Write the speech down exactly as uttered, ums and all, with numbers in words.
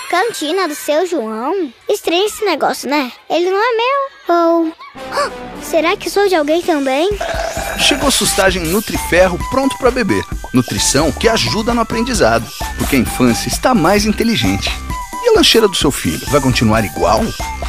Cantina do seu João? Estranho esse negócio, né? Ele não é meu. Ou... Ah, será que sou de alguém também? Chegou Sustagem Nutriferro pronto para beber. Nutrição que ajuda no aprendizado, porque a infância está mais inteligente. E a lancheira do seu filho vai continuar igual?